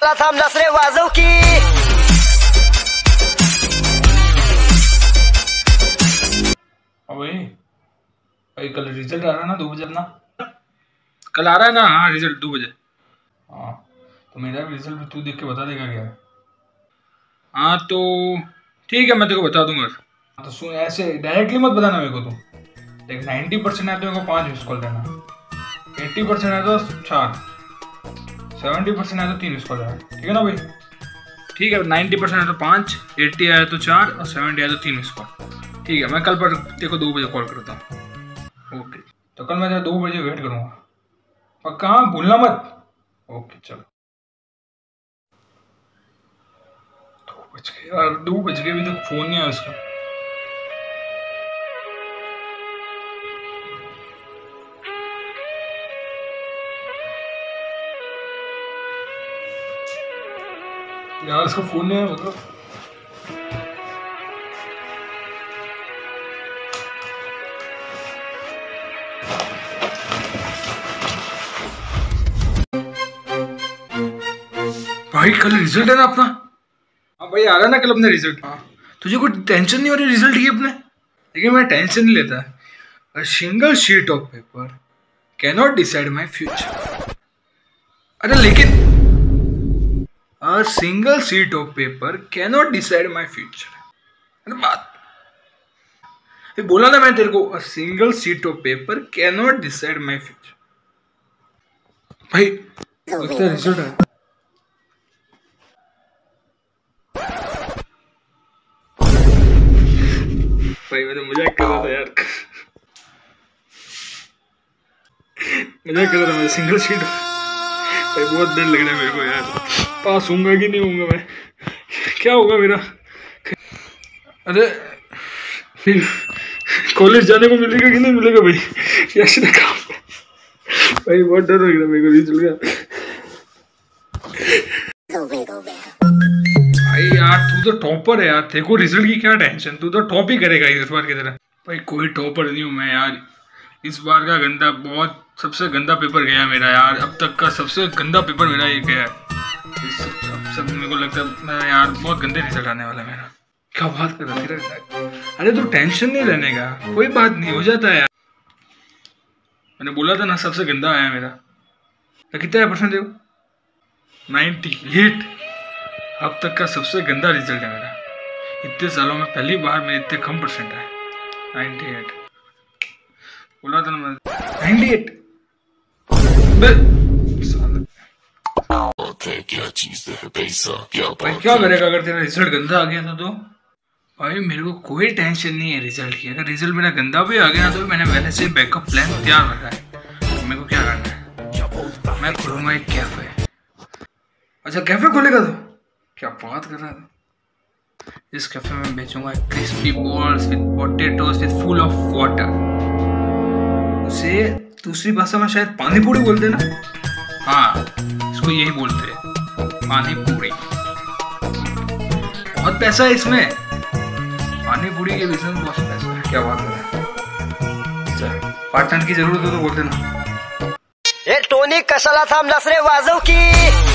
था नसरे वाजों की। भाई कल रिजल्ट आ रहा है ना 2 बजे अपना। कल आ रहा है ना? हाँ रिजल्ट 2 बजे। हाँ तो मेरा भी रिजल्ट तू देख के बता देगा क्या? हाँ तो ठीक है, मैं तेरे को बता दूंगा। तो सुन, ऐसे डायरेक्टली मत बताना मेरे को। तू देख 90% है तो मेरे को 5 मिस कॉल देना, 80% है तो 4, 70% है तो 3 मिस कॉल देना। ठीक है ना भाई? ठीक है, 90% है तो 5, 80 आया तो 4 और 70 आया तो 3 मिस कॉल। ठीक है, मैं कल पर तेरे को 2 बजे कॉल करता हूँ। ओके, तो कल मैं तेरा 2 बजे वेट करूँगा और कहाँ भूलना मत। ओके चलो। 2 बज गए यार, 2 बज गए, अभी तक फोन नहीं आया उसका। यार इसका फोन नहीं आया मतलब। भाई कल रिजल्ट है ना अपना? हाँ भाई आ रहा ना कल अपना रिजल्ट। हाँ तुझे कोई टेंशन नहीं हो रही रिजल्ट की अपने? लेकिन मैं टेंशन नहीं लेता। A single sheet of paper cannot decide my future। अरे लेकिन A single sheet of paper cannot decide my future। अरे बात ये बोला ना मैं तेरे को, A single sheet of paper cannot decide my future। भाई लगता है रिजल्ट है। भाई मैंने मजाक कर रहा था यार, मजाक कर रहा था मैं। सिंगल शीट भाई बहुत डर लग रहा है मेरे को यार, पास होऊंगा कि नहीं होऊंगा मैं, क्या होगा मेरा। अरे फिर कॉलेज जाने को मिलेगा कि नहीं मिलेगा भाई, कैसे ना काम। भाई बहुत डर लग रहा है मेरे को रिजल्ट का। भाई यार तू तो टॉपर है यार, तेरे को रिजल्ट की क्या टेंशन, तू तो टॉप ही करेगा इस बार की तरह। भाई कोई टॉपर नहीं हूँ मैं यार, इस बार का गंदा, बहुत सबसे गंदा पेपर गया मेरा यार, अब तक का सबसे गंदा पेपर मेरा ये गया है। सब मेरे को लगता है मैं यार बहुत गंदे रिजल्ट आने वाला है मेरा। क्या बात कर रहा है? अरे तू टेंशन नहीं लेने का, कोई बात नहीं, हो जाता है यार। मैंने बोला था ना सबसे गंदा आया मेरा। तो कितना परसेंट देखो? 98। अब तक का सबसे गंदा रिजल्ट है मेरा, इतने सालों में पहली बार मेरे इतने कम परसेंट आए। 98 बोला था ना मैं, 98। क्या चीज है पैसा, क्या भाई क्या करेगा अगर तेरा रिजल्ट गंदा आ गया था तो? भाई मेरे को कोई टेंशन नहीं है रिजल्ट की, अगर रिजल्ट मेरा गंदा भी आ गया तो मैंने पहले से बैकअप प्लान तैयार रखा है। तो मेरे को क्या करना है, मैं खोलूंगा एक कैफे। अच्छा कैफे खोलेगा तो? क्या बात कर रहा था। इस कैफे में बेचूंगा crispy balls with potatoes with full of water. उसे दूसरी भाषा में शायद पानी पूरी बोलते ना। हाँ इसको यही बोलते हैं, पानी पूरी। बहुत पैसा है इसमें, पानी पूरी के बिजनेस में बहुत पैसा है। क्या बात कर रहा है। चल पार्टनर की जरूरत हो तो बोल देना। ये टोनी कसला था नसरे वाजों की।